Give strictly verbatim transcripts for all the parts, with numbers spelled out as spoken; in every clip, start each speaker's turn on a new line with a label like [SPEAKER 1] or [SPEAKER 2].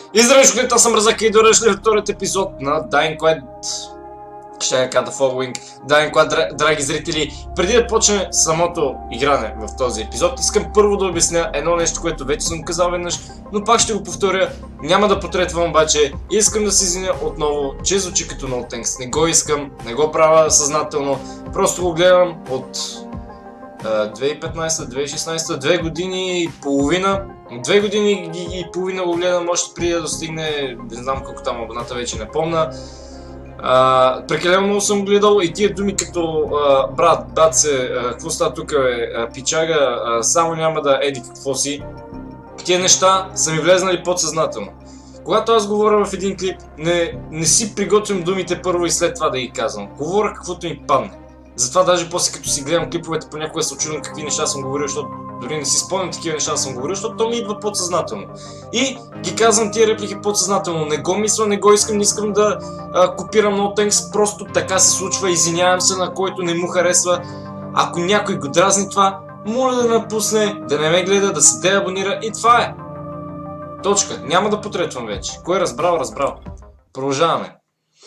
[SPEAKER 1] И здравей, школите, аз съм Разак и дорежли във вторият епизод на Dying Light. Ще я кажа The Following. Dying Light, драги зрители. Преди да почне самото игране в този епизод, искам първо да обясня едно нещо, което вече съм казал веднъж, но пак ще го повторя. Няма да потретвам обаче. Искам да се извиня отново, че звучи като No Thanks. Не го искам, не го правя съзнателно. Просто го гледам от две хиляди и петнадесета, две хиляди и шестнадесета, две години и половина. Две години и половина го гледам още преди да достигне, не знам колко там абоната, вече не помня. А, прекалено много съм гледал и тия думи като а, брат, брат се, а, какво става тук бе, а, пичага, а, само няма да еди какво си. Тия неща са ми влезнали подсъзнателно. Когато аз говоря в един клип, не, не си приготвям думите първо и след това да ги казвам. Говоря каквото ми падне. Затова даже после като си гледам клиповете, понякога се очудвам какви неща съм говорил, защото дори не си спомням такива неща съм говорил, защото то ми идва подсъзнателно. И ги казвам тия реплики подсъзнателно. Не го мисля, не го искам, не искам да а, копирам No Thanks, просто така се случва, извинявам се на който не му харесва. Ако някой го дразни това, моля да напусне, да не ме гледа, да се деабонира и това е. Точка. Няма да потретвам вече. Кой е разбрал, разбрал. Продължаваме.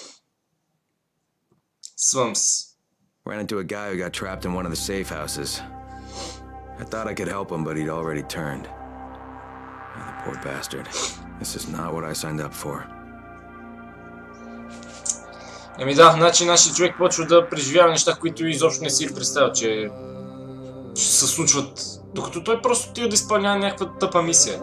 [SPEAKER 1] Свъмс.
[SPEAKER 2] Ran into a guy who got trapped in one of the safe houses. I thought I could help him, but he'd already turned. Oh, the poor bastard. This is not what I signed up for.
[SPEAKER 1] Еми да, значи нашия човек почва да преживява неща, които изобщо не си представя, че ще се случват, докато той просто отива да изпълнява някаква тъпа мисия.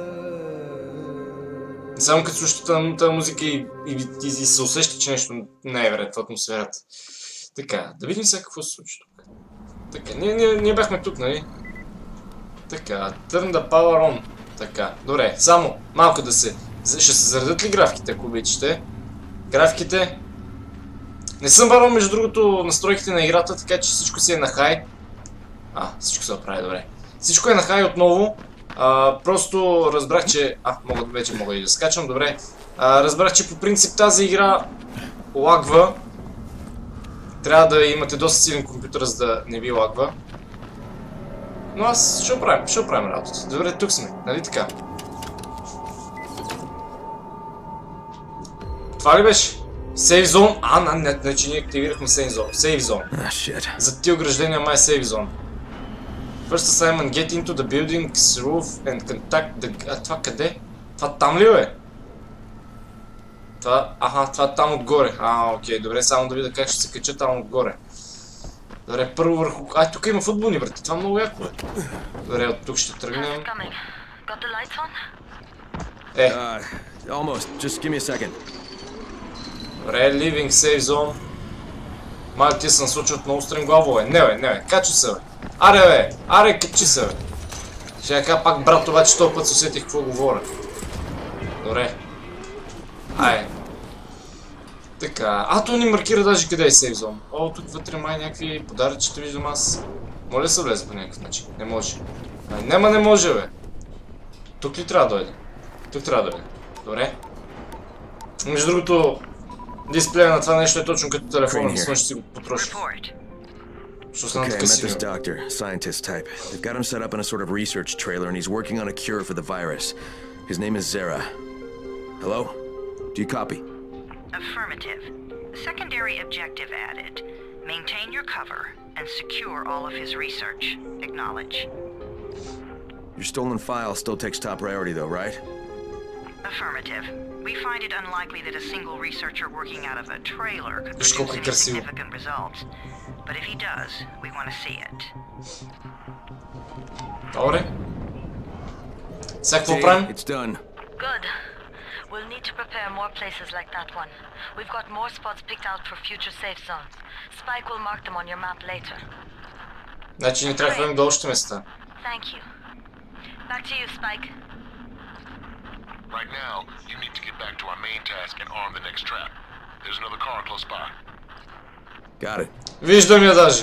[SPEAKER 1] Само като слушате тази музика и, и, и, и се усеща, че нещо не е вред в атмосферата. Така, да видим сега какво се случи тук. Така, ние, ние, ние бяхме тук, нали? Така, turn the power on. Така, добре, само малко да се... Ще се заредят ли графиките, ако обичате? Графиките... Не съм барал, между другото, настройките на играта, така че всичко си е на хай. А, всичко се оправи, добре. Всичко е на хай отново. А, просто разбрах, че... А, мога, вече мога и да скачам, добре. А, разбрах, че по принцип тази игра лагва. Трябва да имате доста силен компютър, за да не ви лагва. Но аз ще оправим, ще оправим работата. Добре, тук сме, нали така? Това ли беше? Сейв зон? А, не, не, не, че ние активирахме сейв зон. Сейв зон.
[SPEAKER 2] Ah,
[SPEAKER 1] за тия ограждения май сейв зон. First assignment, get into the building's roof and contact the... А, това къде? Това там ли бе? Това, аха, това там отгоре. А, окей, добре, само да видя как ще се кача там отгоре. Добре, първо върху... Ай, тук има футболни врати, това много яко е. Добре, от тук ще тръгнем. Е. Добре, living safe zone. Малко ти се насочват много стремглаво, е. Не бе, не бе, качи се бе. Аре бе, аре, качи се бе. Ще я кажа пак брат, обаче този път се усетих какво говоря. Добре. Ай. Така, а то ни маркира даже къде е сейф зон. О, тук вътре май някакви подаръчета виждам аз. Моля да се влезе по някакъв начин. Не може. Ай, нема не може бе. Тук ли трябва да дойде? Тук трябва да дойде. Добре. Между другото, дисплея на това нещо е точно като телефона, с ще си го потроши.
[SPEAKER 2] Okay, I met this doctor, scientist type. They've got him set up in a sort of research trailer and he's working on a cure for the virus. His name is Zera. Hello? Do you copy?
[SPEAKER 3] Affirmative. Secondary objective added. Maintain your cover and secure all of his research. Acknowledge.
[SPEAKER 2] Your stolen file still takes top priority though, right?
[SPEAKER 3] Affirmative. We find it unlikely that a single researcher working out of a trailer could produce any significant results. But if he does, we want to see it.
[SPEAKER 1] Добре. Сега какво правим?
[SPEAKER 2] It's done.
[SPEAKER 4] Good. We'll need to prepare more places like that one. We've got more spots picked out for future safe zones. Spike will mark them on your map later.
[SPEAKER 1] Значи ни трябва да ходим до още места.
[SPEAKER 4] Thank you. Back to you, Spike.
[SPEAKER 5] Right now, you need to get back to our main task and arm the next trap. There's another car close by.
[SPEAKER 2] Got it.
[SPEAKER 1] Виждам я даже.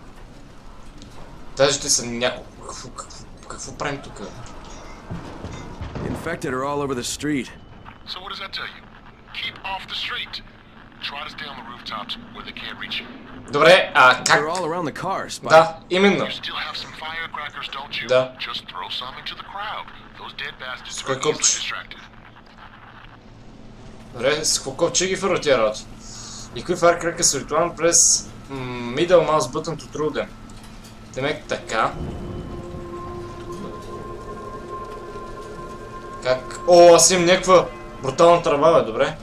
[SPEAKER 1] Даже те са няколко. Какво, какво, какво правим тук?
[SPEAKER 2] Infected are all over the street.
[SPEAKER 5] So what does that tell you? Keep off the street. Try to stay on the rooftops where they can't reach you.
[SPEAKER 1] Добре, а как?
[SPEAKER 2] They're all around the cars.
[SPEAKER 1] Да, именно.
[SPEAKER 5] You still have some firecrackers, don't you?
[SPEAKER 1] Да.
[SPEAKER 5] Just throw some into the crowd. Those dead bastards
[SPEAKER 1] are easily
[SPEAKER 5] distracted.
[SPEAKER 1] Добре, с какво че ги фърва тия работи? И кои Firecracker са ритуален през Middle Mouse Button to True Them. Темек така. Как? О, аз имам някаква брутална тръба, бе, добре.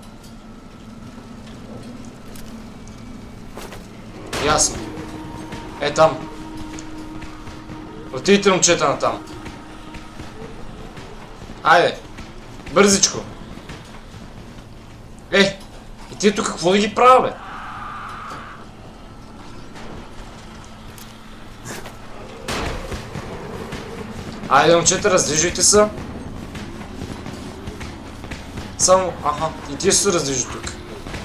[SPEAKER 1] Ясно. Е, там. Отидите, момчета, на там. Айде. Бързичко. Е, и тия тук какво да ги правя, бе? Айде, момчета, раздвижвайте се. Само, аха, и тия се раздвижат тук.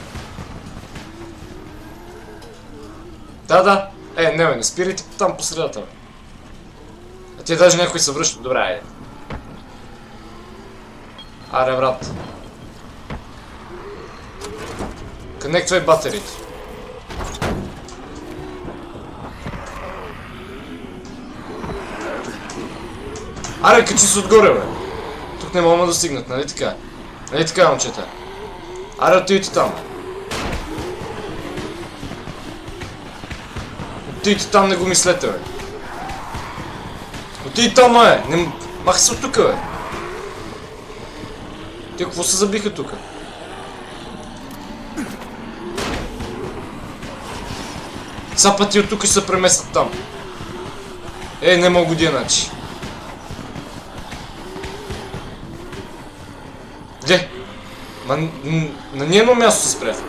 [SPEAKER 1] Да, да. Е, не бе, не спирайте там по средата, бе. А тия даже някой се връщат. Добре, айде. Аре, брат. Конектвай батериите. Аре, качи се отгоре, бе. Тук не мога да достигнат, нали така? Нали така, момчета? Аре, отидите там. Отидите там, не го мислете, бе. Отидите там, бе. Не... Маха се от тука, бе. Те какво се забиха тука? Са пъти от тук ще се преместят там. Е, не мога година, значи. Где? Ма, на нейно място се спрях.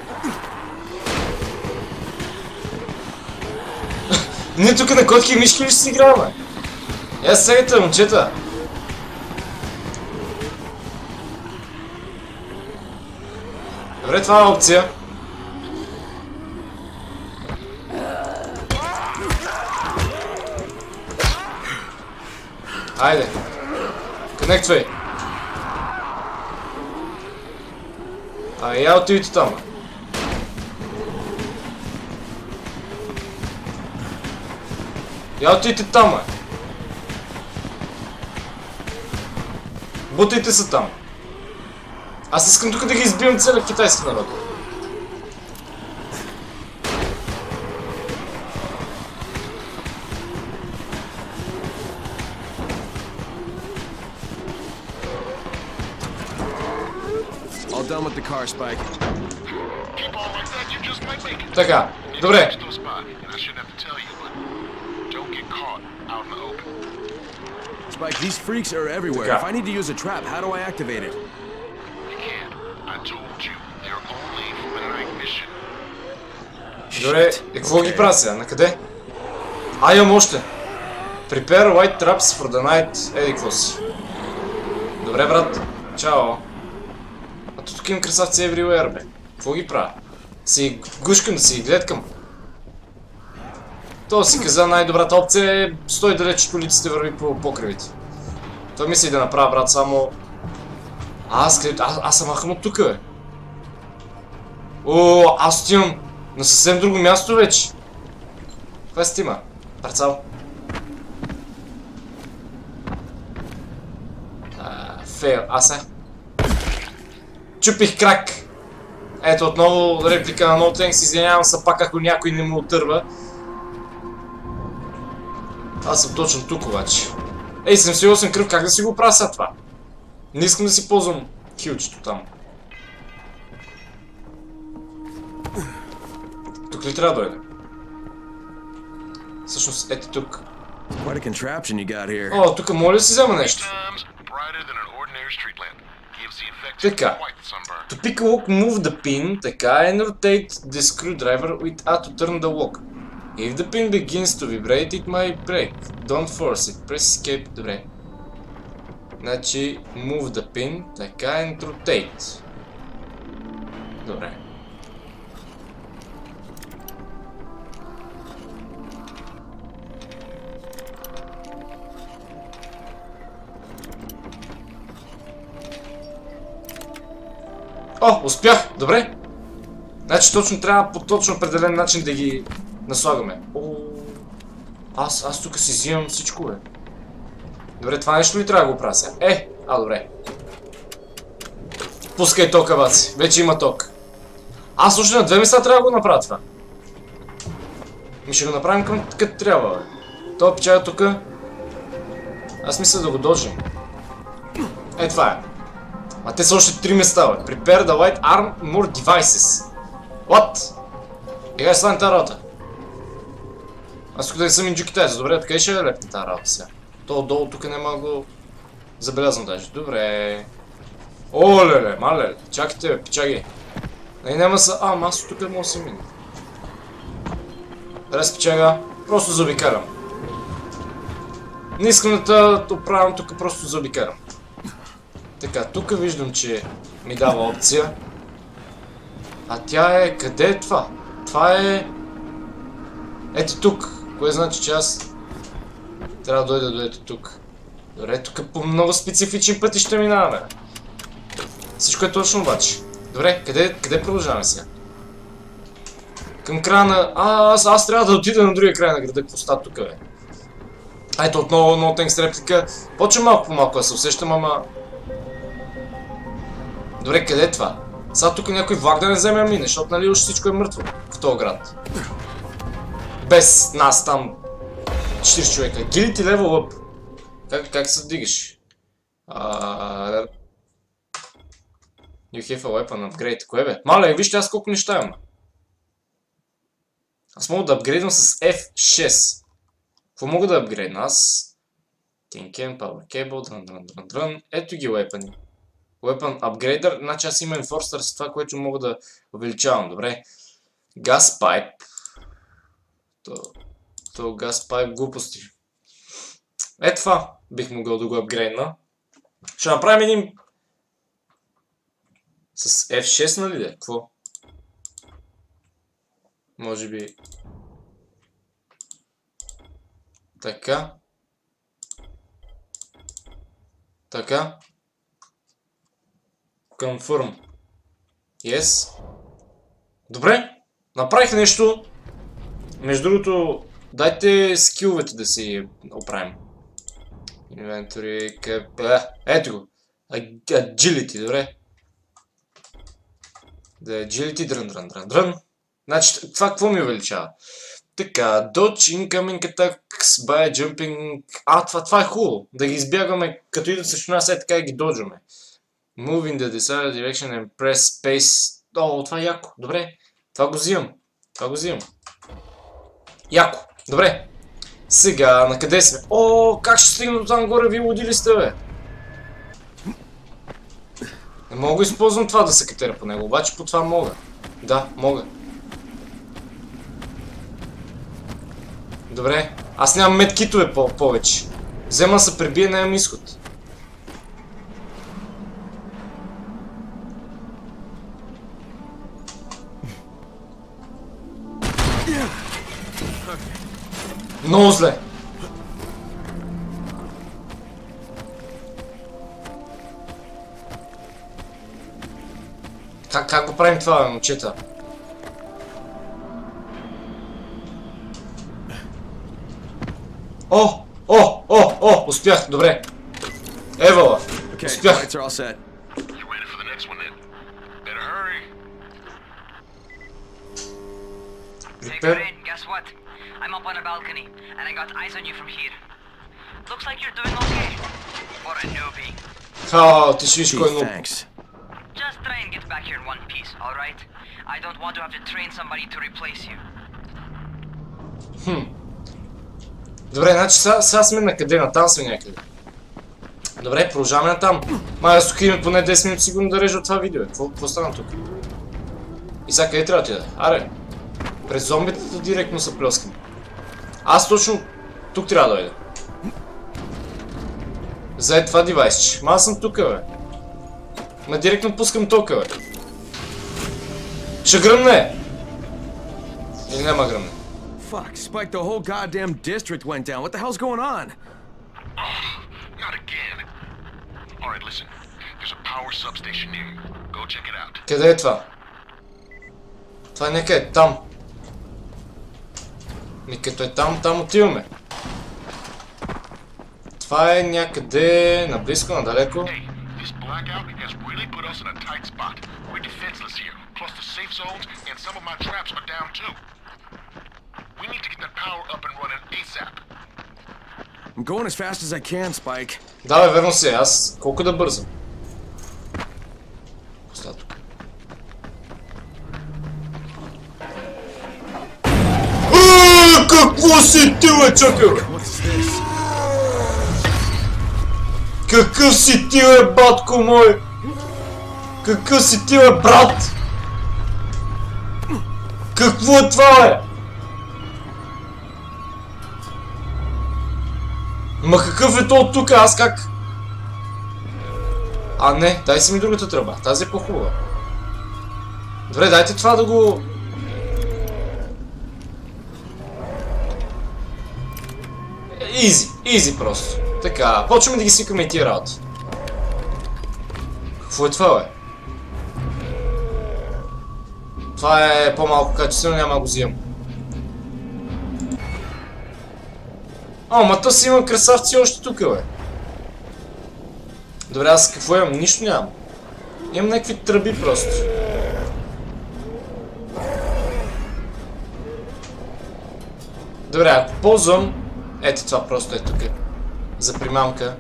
[SPEAKER 1] Ние тук на котки и мишки ли ще си играме? Я сегате, момчета. Добре, това е опция. Айде. Конектвай. А я отидете там. Я отидете там, бе. Бутайте се там. Аз искам тук да ги избивам целия китайски народ.
[SPEAKER 2] All done with the car, Spike.
[SPEAKER 1] Така, добре.
[SPEAKER 2] Spike, these freaks are everywhere.
[SPEAKER 1] Така.
[SPEAKER 2] If I need to use a trap, how do I activate it?
[SPEAKER 1] Добре, и какво ги правя сега? Накъде? А, имам още. Prepare white traps for the night. Еди, какво си? Добре, брат. Чао. А тук имам красавци everywhere, бе. Какво ги правя? Си гушкам, да си гледкам. То си каза, най-добрата опция е стой далеч от улиците, върви по покривите. Той мисли да направя, брат, само... А, аз, аз, аз съм махам от тук, бе. О, аз отивам на съвсем друго място вече. Каква си тима? Парцал. Фейл, аз е. Чупих крак. Ето отново реплика на No Thanks, извинявам се пак ако някой не му отърва. Аз съм точно тук обаче. Ей, седемдесет и осем кръв, как да си го правя сега това? Не искам да си ползвам хилчето там. Тук ли трябва да дойде? Всъщност, ето тук. О, тук моля да си взема нещо. Така. To pick a lock, move the pin, така, and rotate the screwdriver with A to turn the lock. If the pin begins to vibrate, it might break. Don't force it. Press escape. Добре. Значи, move the pin, така, and rotate. Добре. О, успях! Добре! Значи точно трябва по точно определен начин да ги наслагаме. О, аз, аз тук си взимам всичко, бе. Добре, това нещо ли трябва да го правя сега? Е, а, добре. Пускай тока, баци. Вече има ток. Аз още на две места трябва да го направя това. Ми ще го направим към като трябва, бе. Това печага тука. Аз мисля да го дължим. Е, това е. А те са още три места, бе. Prepare the light armor devices. What? Ега ще стане тази работа. Аз тук да не съм инджукитайзър. Добре, така и ще лепне тази работа сега. То отдолу тук няма го забелязвам даже. Добре. О, леле, мале, чакайте, бе, печаги. Не, няма са... А, масо тук мога да се мине. Раз печага, просто заобикарам. Не искам да те оправям тук, просто заобикарам. Така, тук виждам, че ми дава опция. А тя е... Къде е това? Това е... Ето тук. Кое значи, че аз... Трябва да дойда до ето тук. Добре, тук по много специфични пъти ще минаваме. Всичко е точно обаче. Добре, къде, къде продължаваме сега? Към края на... А, аз, аз трябва да отида на другия край на града. Какво става тук, бе? Ето отново много тенкс реплика. Почвам малко по малко да се усещам, ама... Добре, къде е това? Сега тук някой влак да не вземе мине, защото нали още всичко е мъртво в този град. Без нас там четирийсет човека. Гилити левел ъп. Как, как се дигаш? А... You have a weapon upgrade. Кое бе? Мале, вижте аз колко неща имам. Аз мога да апгрейдвам с F шест. Какво мога да апгрейдна? Аз... Tin can, power cable, дрън, дрън, дрън, дрън. Ето ги weapon. Weapon upgrader. Значи аз имам enforcer с това, което мога да увеличавам. Добре. Gas pipe. То... То gas pipe глупости. Ето това бих могъл да го апгрейдна. Ще направим един... С F шест, нали де? Какво? Може би... Така. Така. Confirm. Yes. Добре. Направих нещо. Между другото, дайте скиловете да си оправим. Inventory... Къп... Ето го. Agility, добре. Да, agility, дрън, дрън, дрън, дрън. Значи, това какво ми увеличава? Така, dodge, incoming attacks, by jumping... А, това, това е хубаво. Да ги избягваме, като идват срещу нас, е така и ги доджваме. Move in the desired direction and press space. О, това е яко. Добре. Това го взимам. Това го взимам. Яко. Добре. Сега, на къде сме? О, как ще стигна до там горе? Вие луди ли сте, бе? Не мога да използвам това да се катера по него, обаче по това мога. Да, мога. Добре. Аз нямам медкитове по повече. Взема се пребие, нямам изход. Много зле. Как, как го правим това, бе, момчета? О! О! О! О! Успях! Добре! Евала! Успях!
[SPEAKER 3] I'm up on a balcony, and I got eyes on you from here. Looks like you're doing okay. For a newbie.
[SPEAKER 1] Oh, ти ще виж кой е нуб.
[SPEAKER 3] Just try and get back here in one piece, alright? I don't want to have to train somebody to replace you.
[SPEAKER 1] Хм. Добре, значи сега, сега сме на къде? На там сме някъде. Добре, продължаваме на там. Май, аз тук имаме поне десет минути сигурно да режа от това видео. Какво, какво стана тук? И сега къде трябва да отида? Аре. През зомбитата директно се плескам. Аз точно тук трябва да дойда. Зае това девайсче. Ма аз съм тук, бе. Ма директно пускам тока, бе. Ще гръмне! Или няма гръмне?
[SPEAKER 2] Fuck, Spike, the whole goddamn district went down. What the hell's going on?
[SPEAKER 5] Oh, not again. Alright, listen. There's a power substation near you. Go check it out.
[SPEAKER 1] Къде е това? Това е някъде там. Ми като е там, там отиваме. Това е някъде наблизко, надалеко.
[SPEAKER 5] blackout has really put us in a tight spot. We're defenseless here, plus the safe zones, and some of my traps are down too. We need to get that power up and running ASAP.
[SPEAKER 2] I'm going as fast as I can, Spike.
[SPEAKER 1] Да, бе, верно се. Аз колко да бързам? Остава тук. Аааа, какво си ти, бе, чакай, бе? Какъв си ти, бе, батко мой? Какъв си ти, бе, брат? Какво е това, бе? Ма какъв е то от тука? Аз как? А не, дай си ми другата тръба. Тази е по-хубава. Добре, дайте това да го... Изи, изи просто. Така, почваме да ги свикаме и тия работи. Какво е това, бе? Това е по-малко качествено, няма да го взимам. А, ма то си има красавци още тук, бе. Добре, аз какво имам? Нищо нямам. Имам някакви тръби просто. Добре, ако ползвам... Ето това просто е тук. За примамка.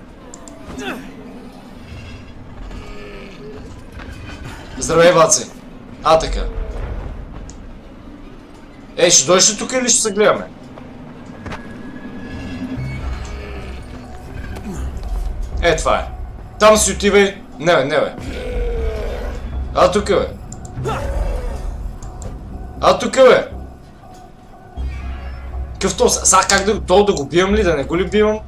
[SPEAKER 1] Здравей, баци. А, така. Ей, ще дойдеш ли тук или ще се гледаме? Е, това е. Там си отивай. Не, бе, не, бе. А, тук, бе. А, тук, бе. Какъв то? Сега как да, то да го бивам ли? Да не го ли бивам?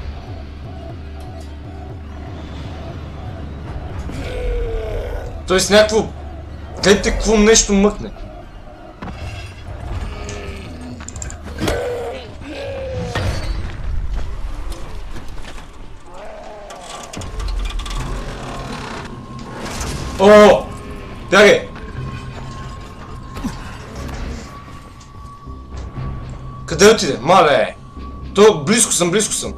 [SPEAKER 1] Тоест някакво... Къде те какво нещо мъкне? О! Бягай! Къде отиде? Мале! То близко съм, близко съм.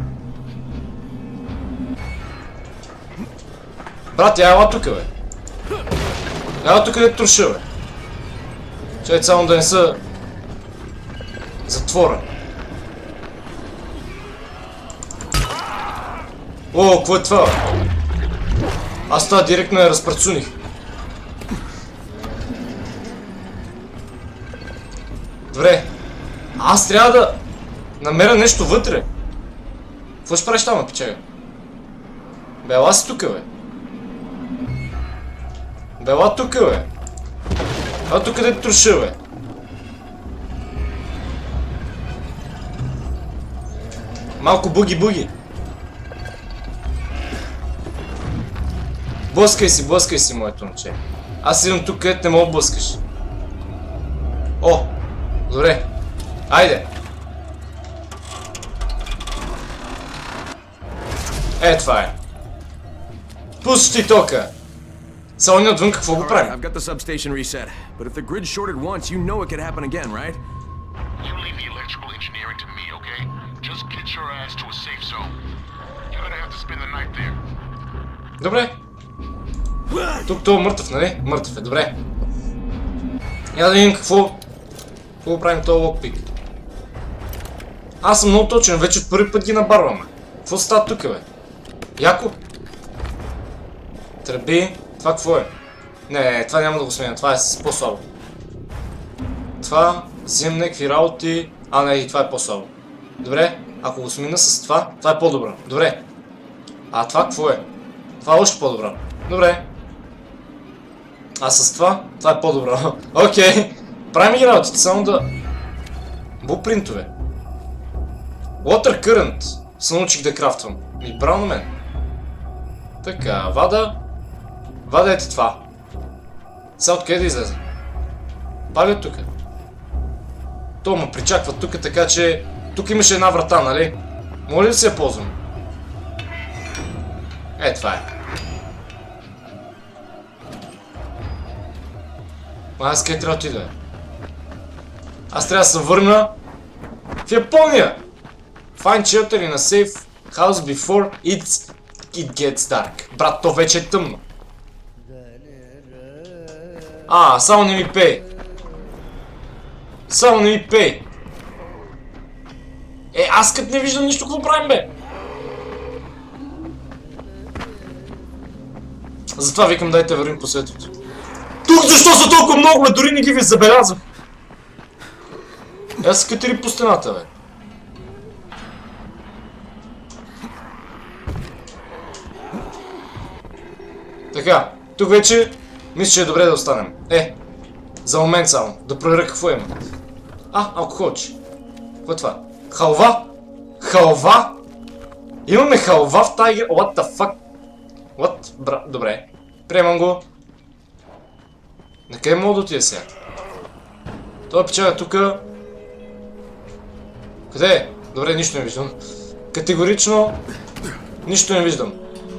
[SPEAKER 1] Брат, я ела тук, бе. Ела тук къде труша, бе. Чай само да не са... затвора. О, какво е това, бе? Аз това директно я разпрацуних. Добре. Аз трябва да намеря нещо вътре. Какво ще правиш там, пичага? Бе, ела си тука, бе. Бе, ела тука, бе. Ела тук къде труша, бе. Малко буги-буги. Блъскай си, блъскай си, моето момче. Аз идвам тук, където не мога да блъскаш. О, добре. Айде. Е, това е. Пусти тока. Само не отвън какво го правим?
[SPEAKER 2] I've got the substation reset, but if the grid shorted once, you know it could happen again, right?
[SPEAKER 5] You leave the electrical engineering to me, okay? Just get your ass to a safe zone. You're gonna have to spend the night there.
[SPEAKER 1] Добре. Тук това е мъртъв, нали? Мъртъв е, добре. Я да видим какво... Какво правим този локпик. Аз съм много точен, вече от първи път ги набарваме. Какво става тук, бе? Яко? Тръби. Това какво е? Не, това няма да го сменя, това е по-слабо. Това, взимам някакви работи... А, не, и това е по-слабо. Добре, ако го смена с това, това е по-добро. Добре. А това какво е? Това е още по-добро. Добре. А с това, това е по-добро. Окей. Правим ги работите, само да... Блупринтове. Water Current. Се научих да крафтвам. И браво на мен. Така, вада. Вада ето това. Сега откъде да излезе? Пали от тук. То ме причаква тук, така че... Тук имаше една врата, нали? Моля ли да се я ползвам? Е, това е. Аз къде трябва да отида? Аз трябва да се върна в Япония! Find shelter in a safe house before it's it gets dark. Брат, то вече е тъмно. А, само не ми пей. Само не ми пей. Е, аз като не виждам нищо, какво правим, бе? Затова викам, дайте вървим по светото. Тук защо са толкова много, бе? Дори не ги ви забелязвам. Аз се катери по стената, бе. Така, тук вече мисля, че е добре да останем. Е, за момент само, да проверя какво има. А, алкохолче. Какво е това? Халва? Халва? Имаме халва в тази игра? What the fuck? What? Бра... Добре. Приемам го. Накъде мога да отида сега? Това печага тука. Къде е? Добре, нищо не виждам. Категорично нищо не виждам.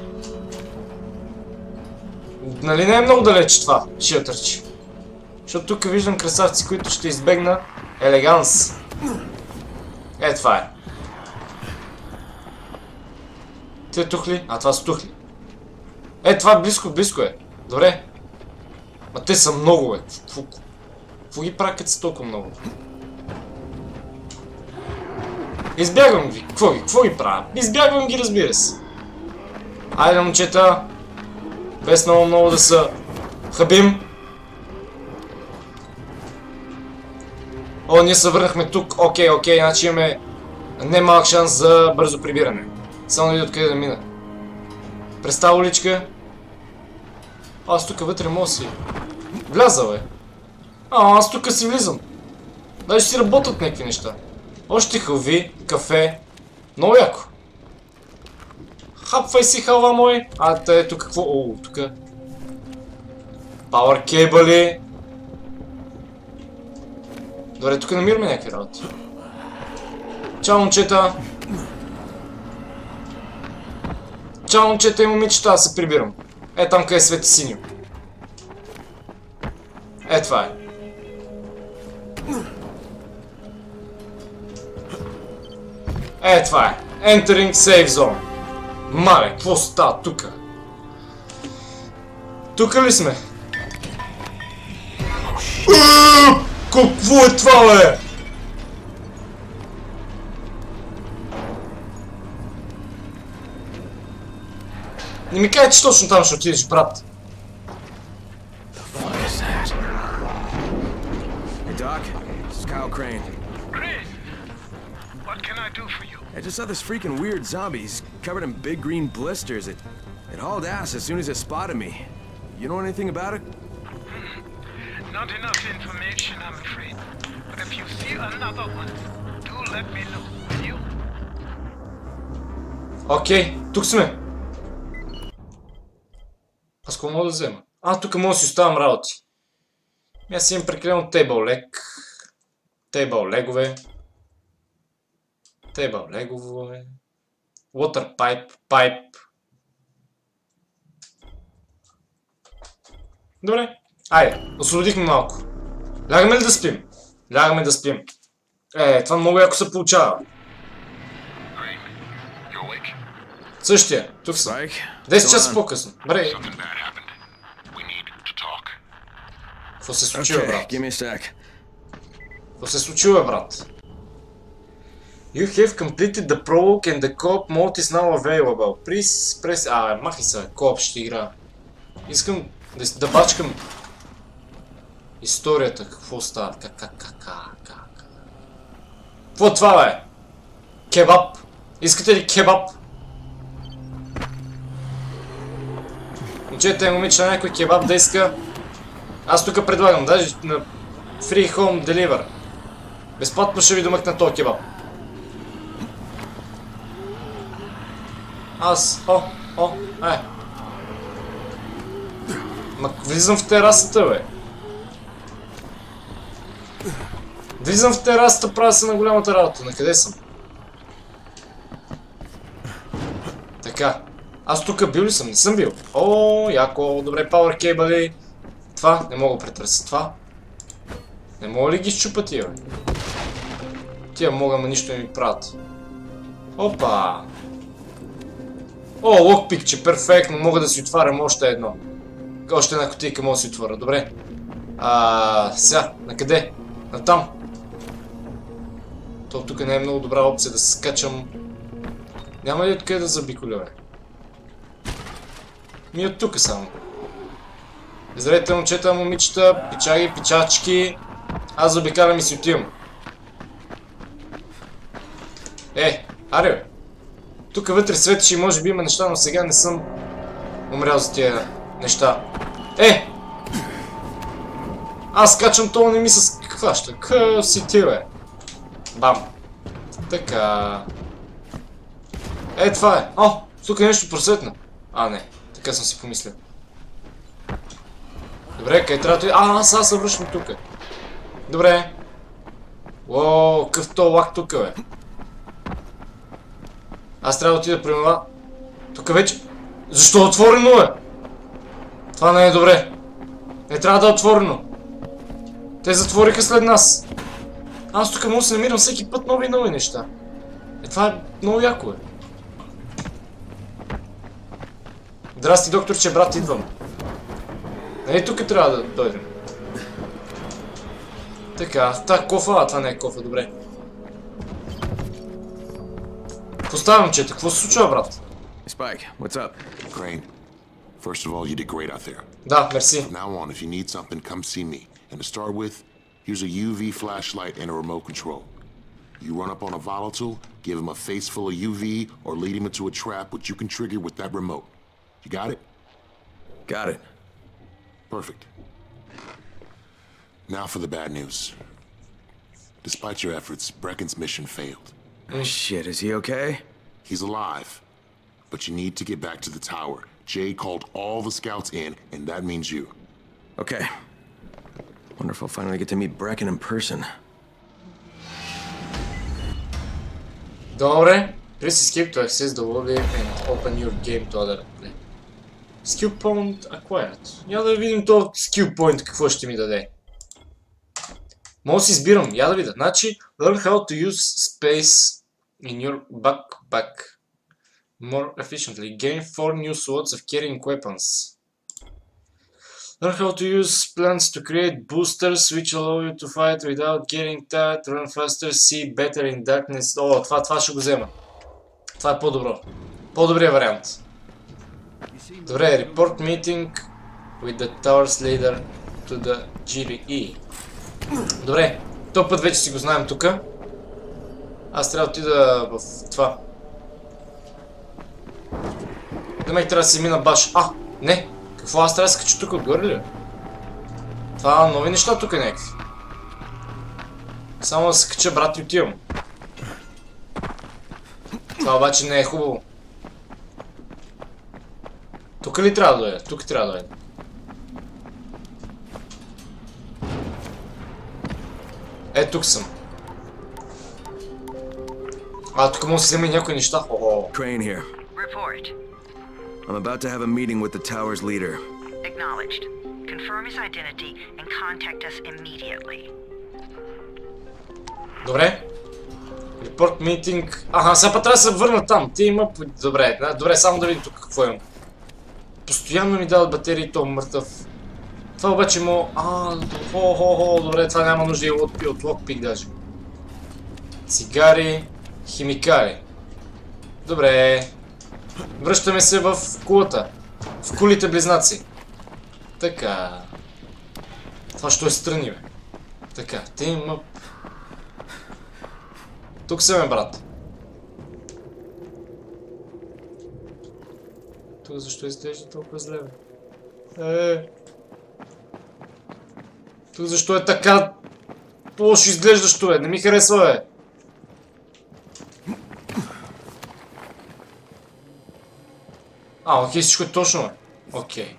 [SPEAKER 1] Нали не е много далеч това, шелтърче? Защото тук виждам красавци, които ще избегна елеганс. Е, това е. Те тухли? А, това са тухли. Е, това близко, близко е. Добре. Ма те са много, бе. Какво ги правят, като са толкова много? Избягвам ги. Какво ги? Какво ги правя? Избягвам ги, разбира се. Айде, момчета. Без много много да са хабим. О, ние се върнахме тук. Окей, окей, значи имаме немалък шанс за бързо прибиране. Само да видя откъде да мина. През тази уличка. Аз тук вътре мога си вляза, бе. А, аз тук си влизам. Даже си работят някакви неща. Още халви, кафе. Много яко. Хапвай си, халва мой. А, тъй ето какво? О, тук. Power кейбъли. Добре, тук намираме някакви работи. Чао, момчета. Чао, момчета и момичета, аз се прибирам. Е, там къде свети синьо. Е, това е. Е, това е. Entering safe zone. Мале, какво става тука? Тука ли сме? Какво е това, бе? Не ми кажа, че точно там ще отидеш, брат.
[SPEAKER 2] Hey, Doc. This is Kyle Crane.
[SPEAKER 5] Chris, what can I do for you?
[SPEAKER 2] I just saw this freaking weird zombie. He's covered in big green blisters. It, it hauled ass as soon as it spotted me. You know anything about it?
[SPEAKER 5] Not enough information, I'm afraid. But if you see another one, do let me know, will you?
[SPEAKER 1] Окей, тук сме. Аз какво мога да взема? А, тук мога да си оставам работи. Аз имам прекалено тейбъл лег. Тейбъл легове. Тейбъл легове. Water pipe, pipe. Добре. Айде, освободихме малко. Лягаме ли да спим? Лягаме да спим. Е, това много яко се получава. Същия, тук съм. десет часа по-късно. Бре. Какво се случи, бе, брат? Какво се случи, бе, брат? You have completed the prologue and the co-op mode is now available. Please press... А, махай се, co-op ще игра. Искам да, да бачкам историята, какво става, как, как, как, как, как. Какво е това, бе? Кебаб? Искате ли кебаб? Момчета и момичета, някой кебаб да иска. Аз тук предлагам, даже на Free Home Deliver. Безплатно ще ви домъкна този кебаб. Аз, о, о, е. Ма влизам в терасата, бе. Влизам в терасата, правя се на голямата работа. На къде съм? Така. Аз тук бил ли съм? Не съм бил. О, яко, добре, power кейбъли. Това, не мога да претърся това. Не мога ли ги щупа тия, бе? Тия мога, ама нищо не ми правят. Опа! О, локпикче, перфектно, мога да си отварям още едно. Още една кутийка мога да си отворя, добре. А, сега, накъде? Натам. То тук не е много добра опция да се скачам. Няма ли откъде да забиколя, бе? Ми от тук само. Здравейте, момчета, момичета, пичаги, пичачки. Аз забикарам и си отивам. Е, аре, бе. Тук вътре светеше и може би има неща, но сега не съм умрял за тия неща. Е! Аз качвам, това не ми се хваща. Къв си ти, бе? Бам. Така. Е, това е. О, тук е нещо просветно. А, не. Така съм си помислил. Добре, къде трябва да... А, аз аз се връщам тук. Добре. Уоу, къв то лак тук, бе. Аз трябва да отида при това. Тук вече... Защо е отворено, бе? Това не е добре. Не трябва да е отворено. Те затвориха след нас. Аз тук мога да се намирам всеки път нови и нови неща. Е, това е много яко, бе. Здрасти, докторче, брат, идвам. Нали тук трябва да дойдем. Така, та кофа, а това не е кофа, добре. Поставям, че какво се случва, брат?
[SPEAKER 2] Spike, what's up?
[SPEAKER 5] Crane, first of all, you did great out there.
[SPEAKER 1] Да, мерси.
[SPEAKER 5] From now on, if you need something, come see me. And to start with, here's a U V flashlight and a remote control. You run up on a volatile, give him a face full of U V, or lead him into a trap which you can trigger with that remote. You got it?
[SPEAKER 2] Got it.
[SPEAKER 5] Perfect. Now for the bad news. Despite your efforts, Brecken's mission failed.
[SPEAKER 2] Oh shit, is he okay?
[SPEAKER 5] He's alive, but you need to get back to the tower. Jade called all the scouts in, and that means you.
[SPEAKER 2] Okay. Wonder if I'll finally get to meet Brecken in person.
[SPEAKER 1] Добре. Press escape to access the lobby and open your game to other play. Skill point acquired. Я да видим то skill point какво ще ми даде. Мога да си избирам, я да видя. Значи, learn how to use space in your backpack more efficiently. Gain four new slots of carrying weapons. Learn how to use plants to create boosters which allow you to fight without getting tired, run faster, see better in darkness. О, това, това ще го взема. Това е по-добро. По-добрия вариант. Добре, report meeting with the tower's leader to the G R E. Добре, този път вече си го знаем тук. Аз трябва да отида в това. Демек трябва да си мина баш. А, не! Какво, аз трябва да се кача тук отгоре ли? Това нови неща тук е някакви. Само да се кача, брат, и отивам. Това обаче не е хубаво. Тук ли трябва да дойде? Тук трябва да дойде. Е, тук съм. А, тук може да си взема и някои неща. Хо-хо.
[SPEAKER 2] Crane here.
[SPEAKER 3] Report.
[SPEAKER 2] I'm about to have a meeting with the tower's leader.
[SPEAKER 3] Acknowledged. Confirm his identity and contact us immediately.
[SPEAKER 1] Добре. Report meeting. Аха, сега път трябва да се върна там. Ти има... Добре, добре, само да видим тук какво имам. Постоянно ми дават батерии, то мъртъв. Това обаче му... А, хо-хо-хо, добре, това няма нужда и от, от локпик даже. Цигари, химикали. Добре. Връщаме се в кулата. В кулите близнаци. Така. Това що е страни, бе. Така, team up. Тук съм, брат. Тук защо изглежда толкова зле, бе? Е. Тук защо е така лошо изглеждащо, бе? Не ми харесва, бе. А, окей, всичко е точно, бе. Окей.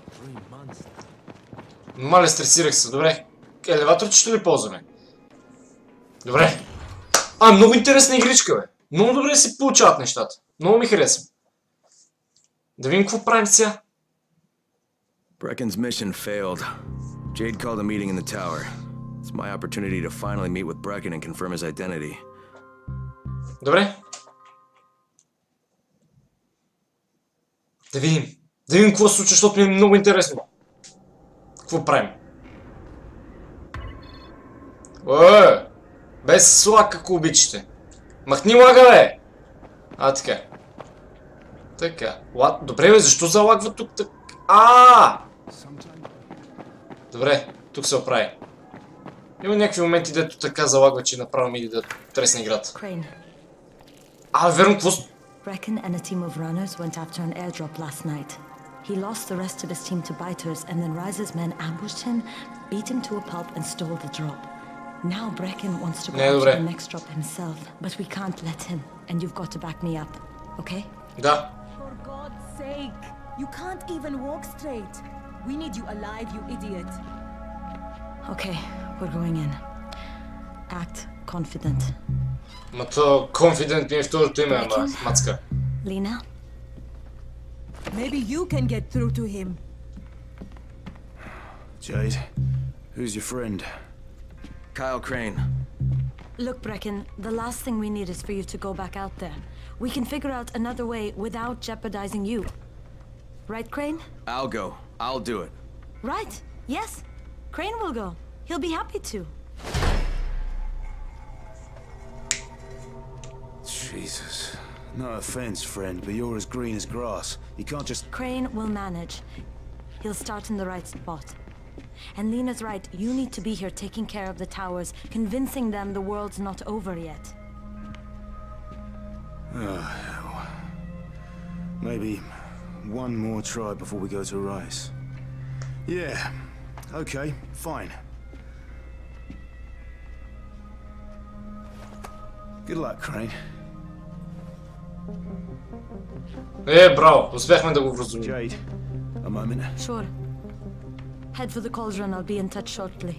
[SPEAKER 1] Мале, стресирах се, добре. Елеватор ще ли ползваме? Добре. А, много интересна игричка, бе. Много добре се получават нещата. Много ми харесва. Да видим какво правим сега.
[SPEAKER 2] Brecken's mission failed. Jade called a meeting in the tower. It's my opportunity to finally meet with Brecken and confirm his identity.
[SPEAKER 1] Добре. Да видим. Да видим какво се случва, защото ми е много интересно. Какво правим? Е, без лак, ако обичате. Махни лага, бе! А, така. Така. Ла... Добре, бе, защо залагва тук така? А! Добре, тук се оправи. Има някакви моменти, дето така залагва, че направо ми иде да тресне играта. А, верно, какво...
[SPEAKER 6] Brecken and a team of runners went after an airdrop last night. He lost the rest of his team to biters, and then Rise's men ambushed him, beat him to a pulp, and stole the drop. Now Brecken wants to go after the next drop himself, but we can't let him, and you've got to back me up, okay?
[SPEAKER 1] Да.
[SPEAKER 7] For God's sake, you can't even walk straight. We need you alive, you idiot.
[SPEAKER 6] Okay, we're going in. Act confident.
[SPEAKER 1] Ма то confident ми е второто име, ама мацка.
[SPEAKER 6] Lena?
[SPEAKER 7] Maybe you can get through to him.
[SPEAKER 8] Jade, who's your friend?
[SPEAKER 2] Kyle Crane.
[SPEAKER 6] Look, Brecken, the last thing we need is for you to go back out there. We can figure out another way without jeopardizing you. Right, Crane?
[SPEAKER 2] I'll go. I'll do it.
[SPEAKER 6] Right. Yes. Crane will go. He'll be happy to.
[SPEAKER 8] Jesus. No offense, friend, but you're as green as grass. You can't just...
[SPEAKER 6] Crane will manage. He'll start in the right spot. And Lena's right, you need to be here taking care of the towers, convincing them the world's not over yet.
[SPEAKER 8] Oh, hell. Maybe one more try before we go to Rice. Yeah, okay, fine. Good luck, Crane.
[SPEAKER 1] Е, браво, успяхме да го вразумим.
[SPEAKER 8] Jade, a moment.
[SPEAKER 6] Sure. Head for the cauldron, I'll be in touch shortly.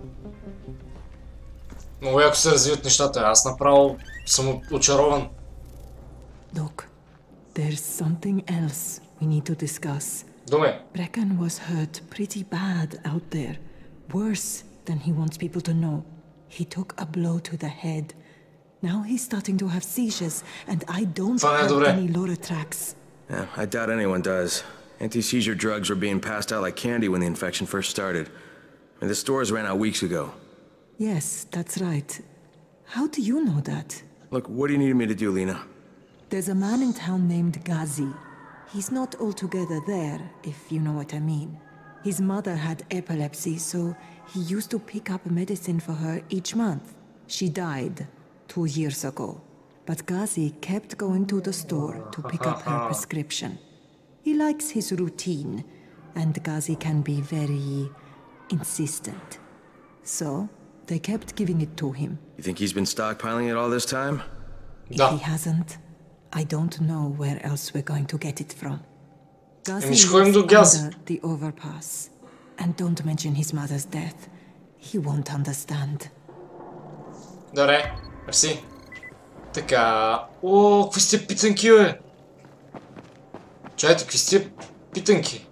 [SPEAKER 1] Много яко се развиват нещата, аз направо съм очарован.
[SPEAKER 9] Look, there's something else we need to discuss.
[SPEAKER 1] Думе.
[SPEAKER 9] Brecken was hurt pretty bad out there. Worse than he wants people to know. He took a blow to the head. Now he's starting to have seizures, and I don't have any Loratrax.
[SPEAKER 2] Yeah, I doubt anyone does. Anti-seizure drugs were being passed out like candy when the infection first started. And the stores ran out weeks ago.
[SPEAKER 9] Yes, that's right. How do you know that?
[SPEAKER 2] Look, what do you need me to do, Lena?
[SPEAKER 9] There's a man in town named Ghazi. He's not altogether there, if you know what I mean. His mother had epilepsy, so he used to pick up medicine for her each month. She died two years ago. But Ghazi kept going to the store to pick up her prescription. He likes his routine, and Ghazi can be very insistent. So, they kept giving it to him.
[SPEAKER 2] You think he's been stockpiling it all this time?
[SPEAKER 9] If he hasn't, I don't know where else we're going to get it from. Ghazi lives under the overpass. And don't mention his mother's death. He won't understand.
[SPEAKER 1] Добре, мерси. Така... О, какви сте питанки, бе? Чайте, какви сте питанки?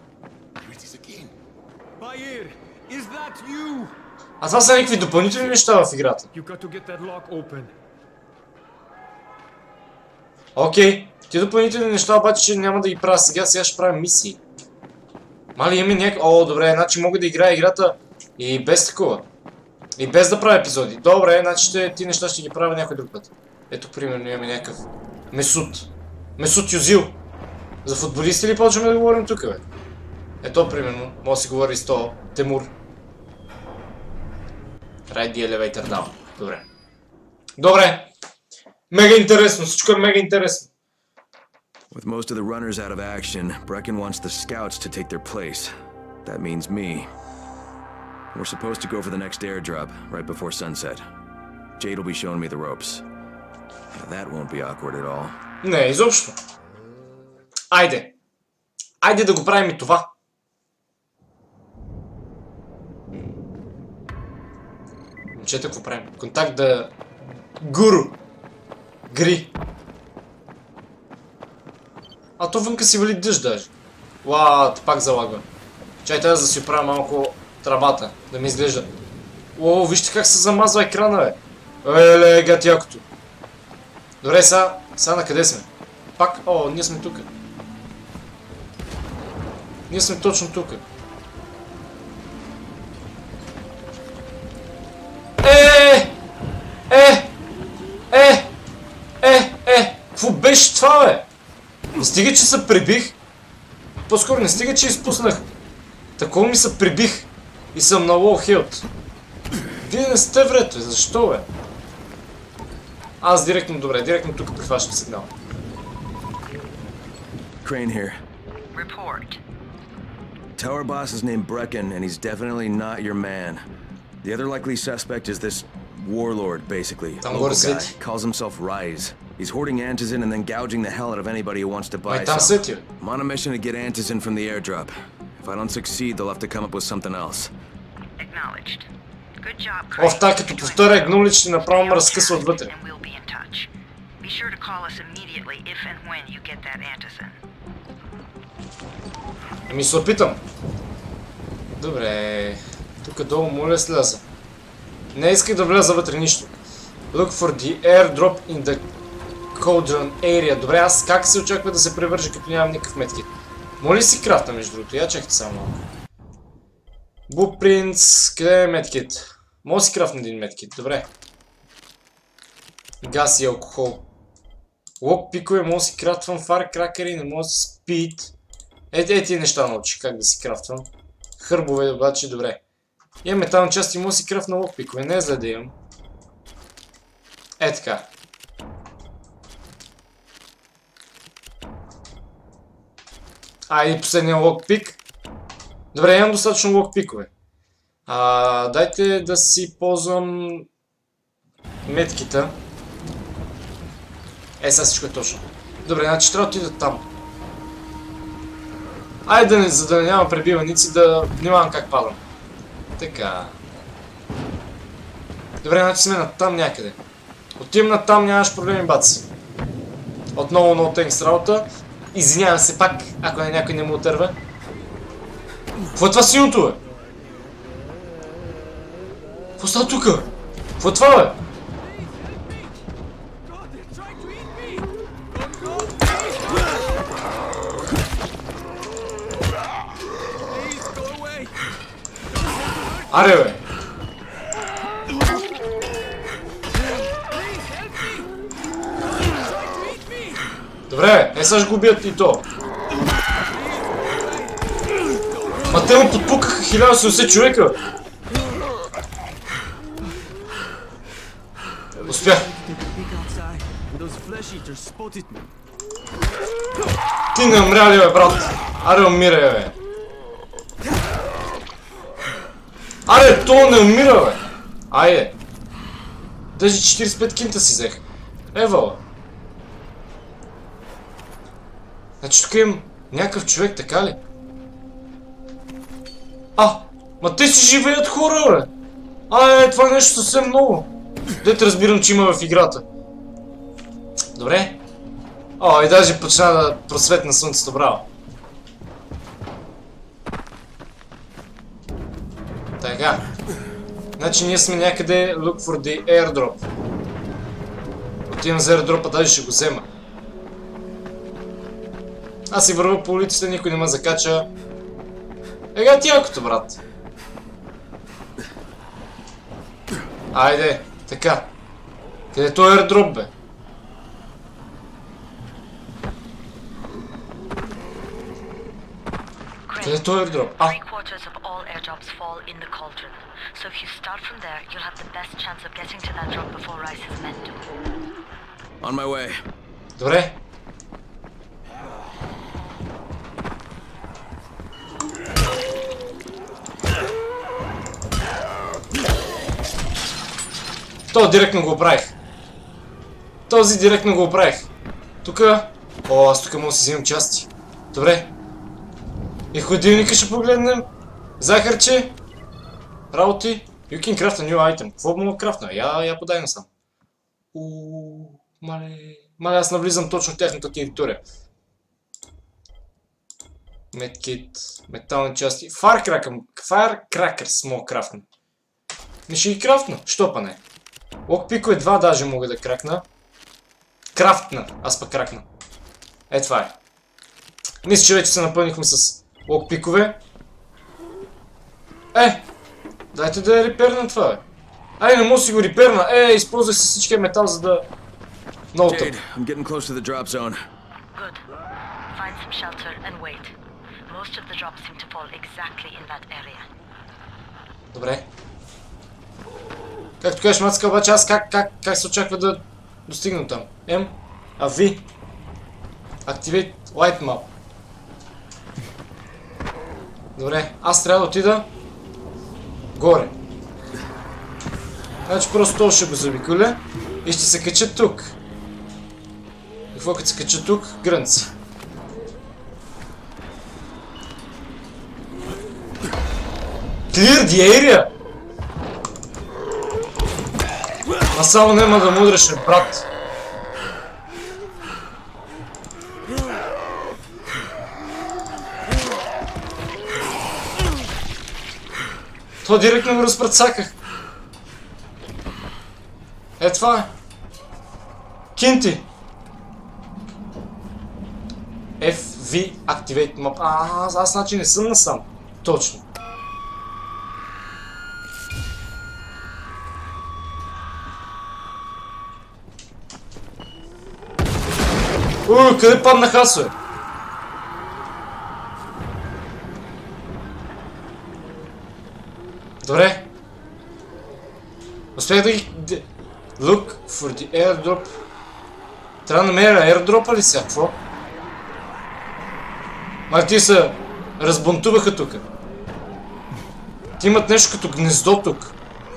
[SPEAKER 1] А това са някакви допълнителни неща в играта. Окей, ти допълнителни неща обаче няма да ги правя сега, сега ще правя мисии. Мали имаме някакви... О, добре, значи мога да играя играта и без такова. И без да правя епизоди. Добре, значи ще, ти неща ще ги правя някой друг път. Ето, примерно, имаме някакъв Месут. Месут Юзил. За футболисти ли почваме да говорим тук, бе? Ето, примерно, може да си говори с то Темур. Ride the elevator down. Добре. Добре. Мега интересно, всичко е мега интересно.
[SPEAKER 2] With most of the runners out of action, Brecken wants the scouts to take their place. That means me. We're supposed to go for the next airdrop, right before sunset. Jade will be showing me the ropes. Now that won't be awkward at all.
[SPEAKER 1] Не, изобщо. Айде. Айде да го правим и това. Момчета, какво правим? Контакт да... Гуру. Гри. А то вънка си вали дъжд даже. Уау, пак залагва. Чай трябва да си оправя малко трабата, да ми изглежда. О, вижте как се замазва екрана, бе. Еле, гати якото. Добре, сега, сега на къде сме? Пак, о, ние сме тук. Ние сме точно тук. Е! Е! Е! Е! Е! Какво беше това, бе? Не стига, че се прибих. По-скоро не стига, че изпуснах. Такова ми се прибих. И съм на лоу хилт. Вие не сте врето. Защо, бе? Аз директно, добре, директно тук прихващам сигнал.
[SPEAKER 2] Crane here.
[SPEAKER 3] Report.
[SPEAKER 2] Tower boss is named Brecken, and he's definitely not your man. The other likely suspect is this warlord, basically.
[SPEAKER 1] Там
[SPEAKER 2] Local
[SPEAKER 1] горе
[SPEAKER 2] guy.
[SPEAKER 1] свети.
[SPEAKER 2] Calls himself Rise. He's hoarding Antizin and then gouging the hell out of anybody who wants to buy
[SPEAKER 1] Май там
[SPEAKER 2] some.
[SPEAKER 1] свети, бе.
[SPEAKER 2] I'm on a mission to get Antizin from the airdrop. If I don't succeed, they'll have to come up with something else.
[SPEAKER 3] Acknowledged. Good job,
[SPEAKER 1] О,
[SPEAKER 3] Crane.
[SPEAKER 1] та, като повторя Acknowledge, направо ме разкъсва отвътре.
[SPEAKER 3] And we'll be in touch. Be sure to call us immediately if and when you get that Antizin.
[SPEAKER 1] Ами се опитам. Добре. Тук долу моля сляза. Не исках да вляза вътре нищо. Look for the airdrop in the Cauldron area. Добре, аз как се очаква да се превържа, като нямам никакъв медкит? Моля ли си крафта, между другото? Я чакайте само малко. Blueprints. Къде е медкит? Мога да си крафтна един медкит. Добре. Газ и алкохол. Лок пикове, мога да си крафтвам фаркракери, не мога да си спид. Ето е, тия неща научих как да си крафтвам. Хърбове обаче, добре. Имам метални части, мога да си крафтна локпикове, не е зле да имам. Е така. Айде последния локпик. Добре, имам достатъчно локпикове. А, дайте да си ползвам меткита. Е, сега всичко е точно. Добре, значи трябва да отида там. Айде, да не, за да няма пребиваници, да внимавам как падам. Така. Добре, значи сме на там някъде. Отивам на там, нямаш проблеми, баци. Отново много тенкс работа. Извинявам се пак, ако някой не му отърва. Какво е това синото, бе? Какво става тука? Какво е това, бе? Аре, бе! Добре, е сега ще го убият и то. Ма те му подпукаха хиляда и седемдесет човека. Успях. Ти не умря ли, бе, брат? Аре, умирай, бе. Аре, то не умира, бе. Айде. Даже четиридесет и пет кинта си взех. Евала. Значи тук имам някакъв човек, така ли? А! Ма те си живеят хора, бе! А, е, това е нещо съвсем ново. Дете разбирам, че има в играта. Добре. О, и даже почна да просветна слънцето, браво. Така. Значи ние сме някъде look for the airdrop. Отивам за airdropа, даже ще го взема. Аз си вървя по улиците, никой не ме закача. Ега ти якото, брат. Айде, така. Къде е този airdrop, бе? Къде е този airdrop? А!
[SPEAKER 4] Three-quarters of all airdrops fall in the cauldron. So if you start from there, you'll have the best chance of getting to that drop before Rice's men do.
[SPEAKER 2] On my way.
[SPEAKER 1] Добре. То директно го оправих. Този директно го оправих. Тука. О, аз тук мога да си вземам части. Добре. И ходилника ще погледнем. Захарче. Работи. You can craft a new item. Какво мога да крафтна? Я, я подай насам. Ууу, мале. Мале, аз навлизам точно в тяхната територия. Медкит. Метални части. Firecrackers мога крафтна. Не ще ги крафтна. Що па не? Локпикове два даже мога да кракна. Крафтна. Аз пък кракна. Е, това е. Мисля, че вече се напълнихме с Локпикове. Е! Дайте да я реперна това, бе. Ай, не мога да си го реперна. Е, използвай си всичкия метал, за да... Много тъп.
[SPEAKER 2] Jade, I'm getting close to the drop zone.
[SPEAKER 4] Good. Find some shelter and wait. Most of the drops seem to fall exactly in that area.
[SPEAKER 1] Добре. Както кажеш, Мацка, обаче аз как, как, как се очаква да достигна там? М, а V. Activate Light Map. Добре, аз трябва да отида горе. Значи просто това ще го завикуля и ще се кача тук. Какво като се кача тук? Грънца. Clear the area! А само няма да мудреше, брат. Това директно го разпръцаках. Е, това е. Кинти. F V Activate Map. А, аз, аз значи не съм насам. Точно. Уй, къде паднах аз, бе? Добре. Успях да ги... Look for the airdrop. Трябва да намеря airdrop ли сега? Какво? Май ти се разбунтуваха тук. Ти имат нещо като гнездо тук.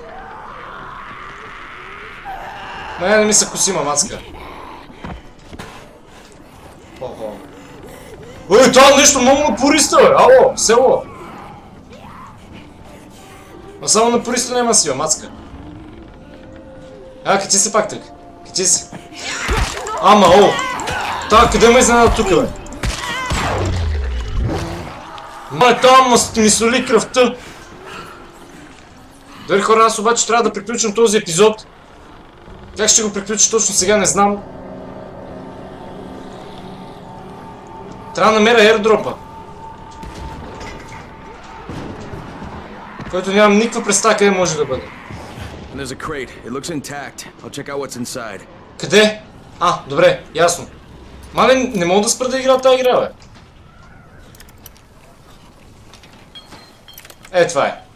[SPEAKER 1] Май не ми се косима, Мацка. Охо. Ой, това нещо много напориста, бе! Ало, село! Но само напориста няма сила, Мацка. А, качи се пак тук. Качи се. Ама, о! Та, къде ме изненада тук, бе? Май, там ми соли кръвта. Дори хора, аз обаче трябва да приключим този епизод. Как ще го приключи точно сега, не знам. Трябва да намеря airdrop-а. Който нямам никаква представа къде може да бъде.
[SPEAKER 2] There's a crate. It looks intact. I'll check out what's inside.
[SPEAKER 1] Къде? А, добре, ясно. Мале, не мога да спра да игра тази игра, бе. Е, това е.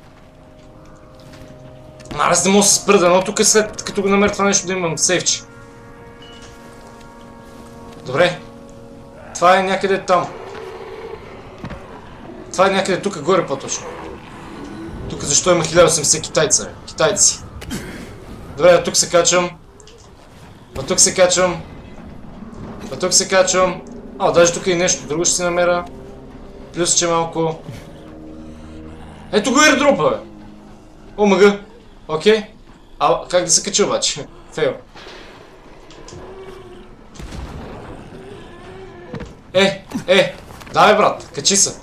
[SPEAKER 1] Мале, аз не мога да се спра, но тук след като го намеря това нещо да имам сейфче. Добре. Това е някъде там. Това е някъде тук горе по-точно. Тук защо има хиляда и осемдесет китайца, бе? Китайци. Добре, тук се качвам. А тук се качвам. А тук се качвам. А, даже тук и нещо друго ще си намеря. Плюс, че малко... Ето го airdrop-а, бе! О, мъга! Окей. А, как да се кача обаче? Фейл. Е, е! Давай, брат, качи се!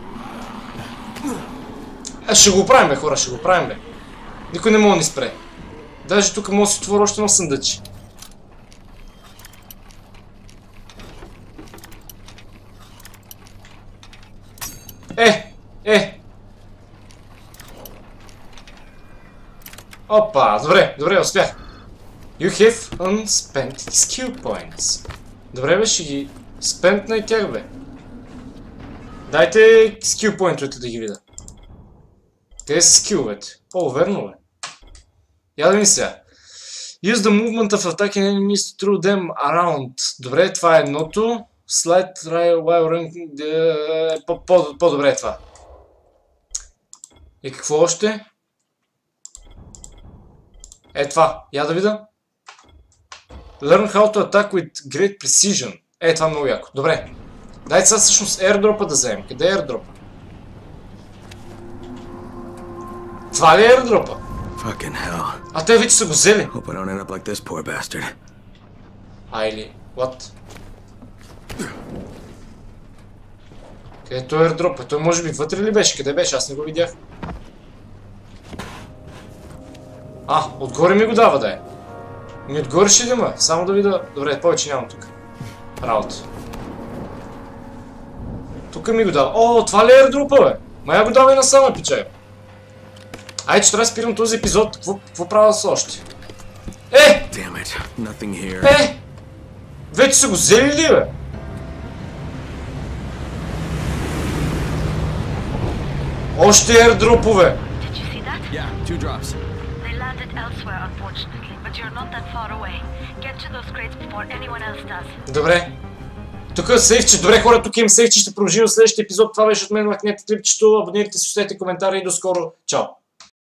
[SPEAKER 1] Е, ще го правим, бе, хора, ще го правим, бе. Никой не мога да ни спре. Даже тук мога да си отворя още едно съндъче. Е! Е! Опа! Добре, добре, успях. You have unspent skill points. Добре, бе, ще ги спентна и тях, бе. Дайте skill point-овете да ги видя. Къде са скиловете? О, верно, бе. Я да ми сега. Use the movement of attacking enemies to throw them around. Добре, това е едното. Slide while running... По-добре е това. И какво още? Е това. Я да видя. Learn how to attack with great precision. Е, това е много яко. Добре. Дайте сега всъщност airdrop-а да вземем. Къде е airdrop-а? Това ли е airdrop-а? А те вече са го взели. А или... What? Където е airdrop-а? Той може би вътре ли беше? Къде беше? Аз не го видях. А, отгоре ми го дава, да е. Ми отгоре ще да има. Само да видя... Добре, повече нямам тук. Работа. Тук ми го дава. О, това ли е airdrop, бе? Ма я го дава и насама, пичай. Ай, че трябва да спирам този епизод. Какво, какво правя с още? Е! Е! Вече са го взели ли, бе? Още airdropovе!
[SPEAKER 2] Yeah, two drops.
[SPEAKER 4] They landed elsewhere, unfortunately, but you're not that far away. Get to those crates before anyone else does.
[SPEAKER 1] Добре. Тук е сейфче. Добре, хора, тук им сейфче. Ще продължим в следващия епизод. Това беше от мен, махнете клипчето, абонирайте се, оставете коментари и до скоро. Чао!